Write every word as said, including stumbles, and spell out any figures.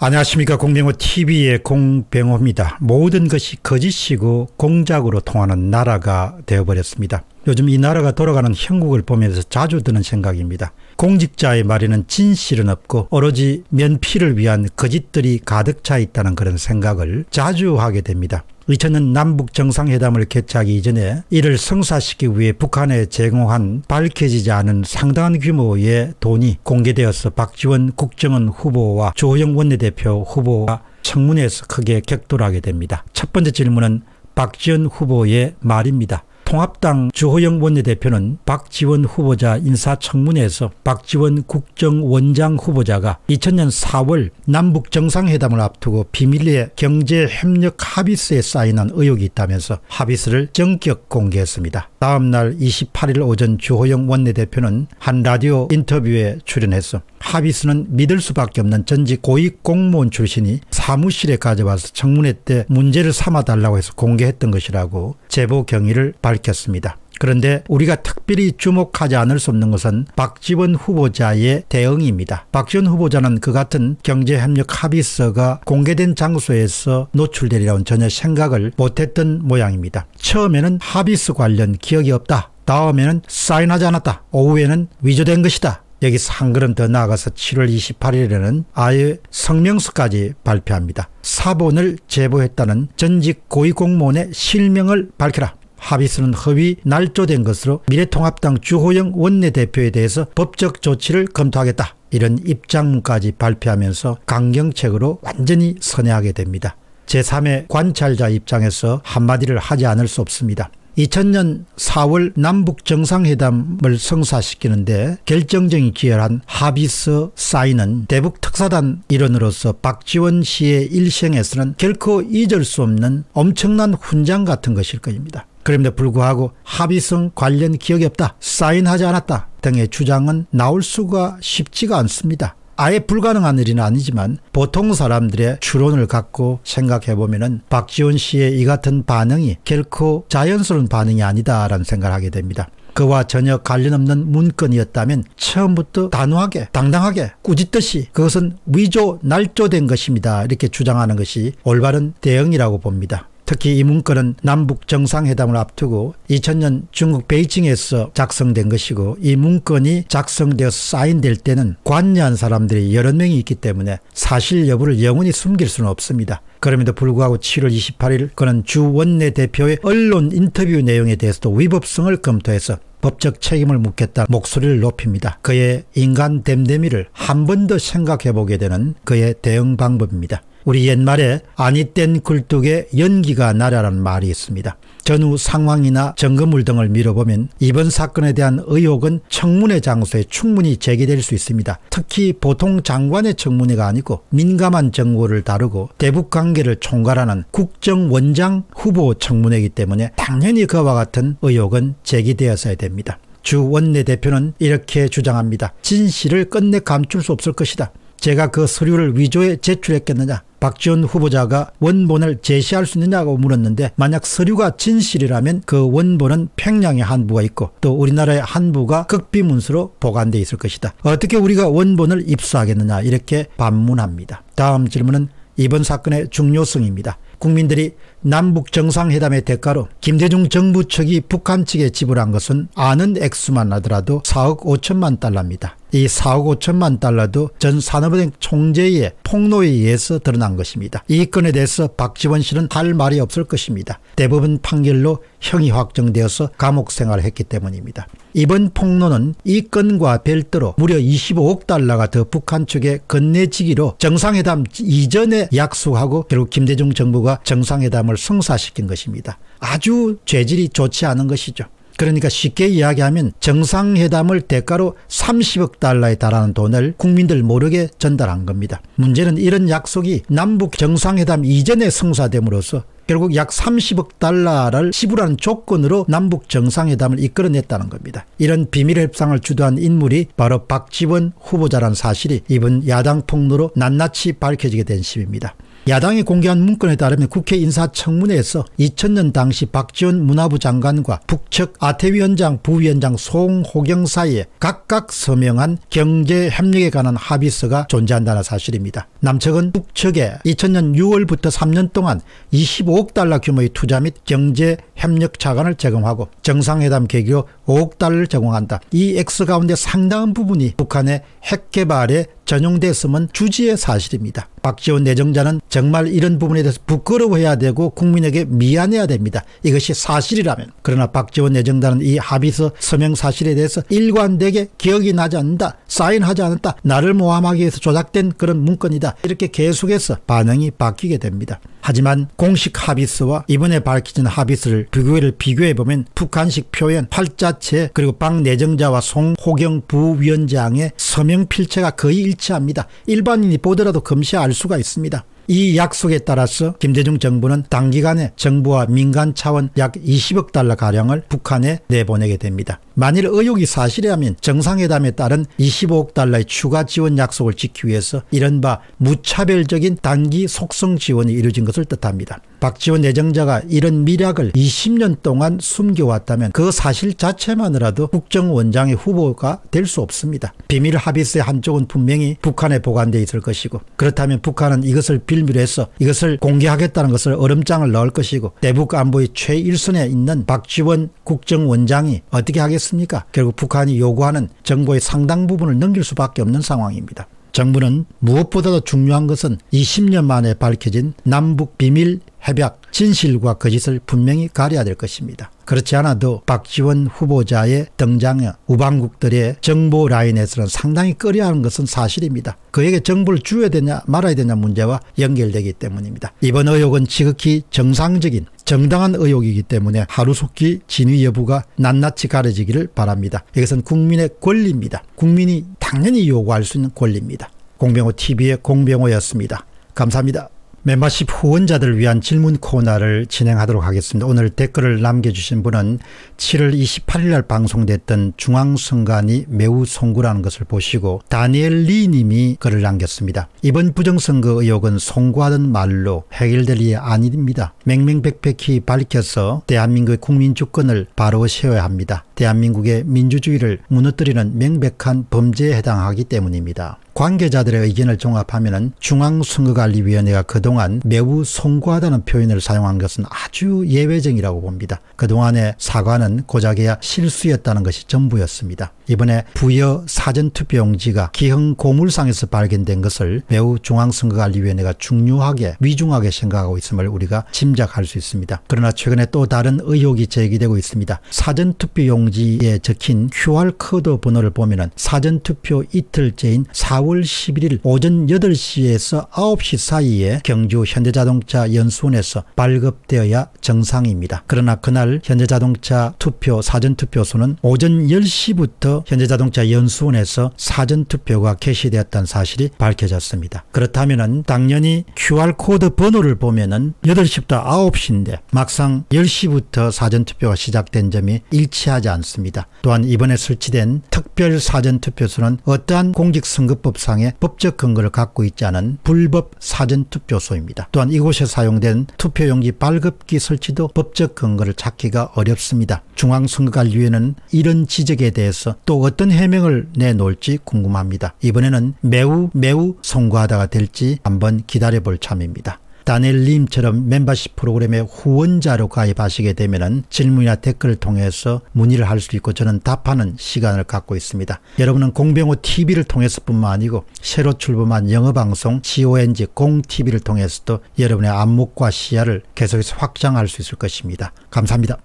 안녕하십니까. 공병호티비의 공병호입니다. 모든 것이 거짓이고 공작으로 통하는 나라가 되어버렸습니다. 요즘 이 나라가 돌아가는 형국을 보면서 자주 드는 생각입니다. 공직자의 말에는 진실은 없고 오로지 면피를 위한 거짓들이 가득 차 있다는 그런 생각을 자주 하게 됩니다. 이천 년 남북 정상회담을 개최하기 이전에 이를 성사시키기 위해 북한에 제공한 밝혀지지 않은 상당한 규모의 돈이 공개되어서 박지원 국정원 후보와 주호영 원내대표 후보가 청문회에서 크게 격돌하게 됩니다. 첫 번째 질문은 박지원 후보의 말입니다. 통합당 주호영 원내대표는 박지원 후보자 인사청문회에서 박지원 국정원장 후보자가 이천 년 사월 남북 정상회담을 앞두고 비밀리에 경제협력 합의서에 사인한 의혹이 있다면서 합의서를 전격 공개했습니다. 다음 날 이십팔 일 오전 주호영 원내대표는 한 라디오 인터뷰에 출연해서 합의서는 믿을 수밖에 없는 전직 고위 공무원 출신이 사무실에 가져와서 청문회 때 문제를 삼아달라고 해서 공개했던 것이라고 제보 경위를 밝혔습니다. 그런데 우리가 특별히 주목하지 않을 수 없는 것은 박지원 후보자의 대응입니다. 박지원 후보자는 그 같은 경제협력 합의서가 공개된 장소에서 노출되리라고는 전혀 생각을 못했던 모양입니다. 처음에는 합의서 관련 기억이 없다. 다음에는 사인하지 않았다. 오후에는 위조된 것이다. 여기서 한 걸음 더 나아가서 칠월 이십팔일에는 아예 성명서까지 발표합니다. 사본을 제보했다는 전직 고위공무원의 실명을 밝혀라. 합의서는 허위 날조된 것으로 미래통합당 주호영 원내대표에 대해서 법적 조치를 검토하겠다. 이런 입장문까지 발표하면서 강경책으로 완전히 선회하게 됩니다. 제삼의 관찰자 입장에서 한마디를 하지 않을 수 없습니다. 이천 년 사월 남북 정상회담을 성사시키는데 결정적인 기여한 합의서 사인은 대북 특사단 일원으로서 박지원 씨의 일생에서는 결코 잊을 수 없는 엄청난 훈장 같은 것일 것입니다. 그럼에도 불구하고 합의서 관련 기억이 없다, 사인하지 않았다 등의 주장은 나올 수가 쉽지가 않습니다. 아예 불가능한 일은 아니지만 보통 사람들의 추론을 갖고 생각해보면 박지원 씨의 이 같은 반응이 결코 자연스러운 반응이 아니다라는 생각을 하게 됩니다. 그와 전혀 관련 없는 문건이었다면 처음부터 단호하게 당당하게 꾸짖듯이 그것은 위조 날조된 것입니다 이렇게 주장하는 것이 올바른 대응이라고 봅니다. 특히 이 문건은 남북 정상회담을 앞두고 이천 년 중국 베이징에서 작성된 것이고 이 문건이 작성되어서 사인될 때는 관여한 사람들이 여러 명이 있기 때문에 사실 여부를 영원히 숨길 수는 없습니다. 그럼에도 불구하고 칠월 이십팔일 그는 주 원내대표의 언론 인터뷰 내용에 대해서도 위법성을 검토해서 법적 책임을 묻겠다 목소리를 높입니다. 그의 인간 댐댐이를 한 번 더 생각해보게 되는 그의 대응 방법입니다. 우리 옛말에 아니 땐 굴뚝에 연기가 나라라는 말이 있습니다. 전후 상황이나 증거물 등을 미뤄보면 이번 사건에 대한 의혹은 청문회 장소에 충분히 제기될 수 있습니다. 특히 보통 장관의 청문회가 아니고 민감한 정보를 다루고 대북관계를 총괄하는 국정원장 후보 청문회이기 때문에 당연히 그와 같은 의혹은 제기되었어야 됩니다. 주 원내대표는 이렇게 주장합니다. 진실을 끝내 감출 수 없을 것이다. 제가 그 서류를 위조해 제출했겠느냐. 박지원 후보자가 원본을 제시할 수 있느냐고 물었는데 만약 서류가 진실이라면 그 원본은 평양에 한부가 있고 또 우리나라의 한부가 극비문서로 보관되어 있을 것이다. 어떻게 우리가 원본을 입수하겠느냐 이렇게 반문합니다. 다음 질문은 이번 사건의 중요성입니다. 국민들이 남북 정상회담의 대가로 김대중 정부 측이 북한 측에 지불한 것은 아는 액수만 하더라도 사억 오천만 달러입니다. 이 사억 오천만 달러도 전 산업은행 총재의 폭로에 의해서 드러난 것입니다. 이 건에 대해서 박지원 씨는 할 말이 없을 것입니다. 대법원 판결로 형이 확정되어서 감옥 생활을 했기 때문입니다. 이번 폭로는 이 건과 별도로 무려 이십오억 달러가 더 북한 측에 건네지기로 정상회담 이전에 약속하고 결국 김대중 정부가 정상회담을 성사시킨 것입니다. 아주 죄질이 좋지 않은 것이죠. 그러니까 쉽게 이야기하면 정상회담을 대가로 삼십억 달러에 달하는 돈을 국민들 모르게 전달한 겁니다. 문제는 이런 약속이 남북 정상회담 이전에 성사됨으로써 결국 약 삼십억 달러를 지불하는 조건으로 남북 정상회담을 이끌어냈다는 겁니다. 이런 비밀 협상을 주도한 인물이 바로 박지원 후보자라는 사실이 이번 야당 폭로로 낱낱이 밝혀지게 된 시입니다. 야당이 공개한 문건에 따르면 국회 인사청문회에서 이천 년 당시 박지원 문화부 장관과 북측 아태위원장, 부위원장 송호경 사이에 각각 서명한 경제협력에 관한 합의서가 존재한다는 사실입니다. 남측은 북측에 이천 년 유월부터 삼 년 동안 이십오억 달러 규모의 투자 및 경제협력 자관을 제공하고 정상회담 계기로 오억 달러를 제공한다. 이 액수 가운데 상당한 부분이 북한의 핵개발에 전용됐음은 주지의 사실입니다. 박지원 내정자는 정말 이런 부분에 대해서 부끄러워해야 되고 국민에게 미안해야 됩니다. 이것이 사실이라면. 그러나 박지원 내정자는 이 합의서 서명 사실에 대해서 일관되게 기억이 나지 않는다, 사인하지 않았다, 나를 모함하기 위해서 조작된 그런 문건이다, 이렇게 계속해서 반응이 바뀌게 됩니다. 하지만 공식 합의서와 이번에 밝혀진 합의서를 비교를 비교해보면 북한식 표현, 팔자체, 그리고 박 내정자와 송호경 부위원장의 서명 필체가 거의 일치합니다. 일반인이 보더라도 금세 알 수가 있습니다. 이 약속에 따라서 김대중 정부는 단기간에 정부와 민간 차원 약 이십억 달러가량을 북한에 내보내게 됩니다. 만일 의혹이 사실이라면 정상회담에 따른 이십오억 달러의 추가 지원 약속을 지키기 위해서 이른바 무차별적인 단기 속성 지원이 이루어진 것을 뜻합니다. 박지원 내정자가 이런 미략을 이십 년 동안 숨겨왔다면 그 사실 자체만으로도 국정원장의 후보가 될 수 없습니다. 비밀 합의서의 한쪽은 분명히 북한에 보관되어 있을 것이고, 그렇다면 북한은 이것을 빌미로 해서 이것을 공개하겠다는 것을 얼음장을 넣을 것이고, 대북 안보의 최일선에 있는 박지원 국정원장이 어떻게 하겠습니까? 결국 북한이 요구하는 정보의 상당 부분을 넘길 수밖에 없는 상황입니다. 정부는 무엇보다도 중요한 것은 이십 년 만에 밝혀진 남북 비밀 협약, 진실과 거짓을 분명히 가려야 될 것입니다. 그렇지 않아도 박지원 후보자의 등장에 우방국들의 정보 라인에서는 상당히 꺼려하는 것은 사실입니다. 그에게 정보를 주어야 되냐 말아야 되냐 문제와 연결되기 때문입니다. 이번 의혹은 지극히 정상적인 정당한 의혹이기 때문에 하루속히 진위 여부가 낱낱이 가려지기를 바랍니다. 이것은 국민의 권리입니다. 국민이 당연히 요구할 수 있는 권리입니다. 공병호티비의 공병호였습니다. 감사합니다. 멤버십 후원자들을 위한 질문 코너를 진행하도록 하겠습니다. 오늘 댓글을 남겨주신 분은 칠월 이십팔일 날 방송됐던 중앙선관위 매우 송구라는 것을 보시고 다니엘 리 님이 글을 남겼습니다. 이번 부정선거 의혹은 송구하던 말로 해결될 일이 아닙니다. 맹맹백백히 밝혀서 대한민국의 국민주권을 바로 세워야 합니다. 대한민국의 민주주의를 무너뜨리는 명백한 범죄에 해당하기 때문입니다. 관계자들의 의견을 종합하면 중앙선거관리위원회가 그동안 매우 송구하다는 표현을 사용한 것은 아주 예외적이라고 봅니다. 그동안의 사과는 고작해야 실수였다는 것이 전부였습니다. 이번에 부여 사전투표용지가 기흥 고물상에서 발견된 것을 매우 중앙선거관리위원회가 중요하게 위중하게 생각하고 있음을 우리가 짐작할 수 있습니다. 그러나 최근에 또 다른 의혹이 제기되고 있습니다. 사전투표용지에 적힌 큐알코드 번호를 보면 사전투표 이틀째인 사월 십일일 오전 여덟 시에서 아홉 시 사이에 경주 현대자동차 연수원에서 발급되어야 정상입니다. 그러나 그날 현대자동차 투표 사전투표소는 오전 열 시부터 현대자동차 연수원에서 사전투표가 개시되었다는 사실이 밝혀졌습니다. 그렇다면 당연히 큐알코드 번호를 보면 여덟 시부터 아홉 시인데 막상 열 시부터 사전투표가 시작된 점이 일치하지 않습니다. 또한 이번에 설치된 특별 사전투표소는 어떠한 공직선거법상의 법적 근거를 갖고 있지 않은 불법 사전투표소입니다. 또한 이곳에 사용된 투표용지 발급기 설치도 법적 근거를 찾기가 어렵습니다. 중앙선거관리위원회는 이런 지적에 대해서 또 어떤 해명을 내놓을지 궁금합니다. 이번에는 매우 매우 송구하다가 될지 한번 기다려볼 참입니다. 다니엘님처럼 멤버십 프로그램의 후원자로 가입하시게 되면 질문이나 댓글을 통해서 문의를 할 수 있고 저는 답하는 시간을 갖고 있습니다. 여러분은 공병호티비를 통해서 뿐만 아니고 새로 출범한 영어방송 곤지 공티비를 통해서도 여러분의 안목과 시야를 계속해서 확장할 수 있을 것입니다. 감사합니다.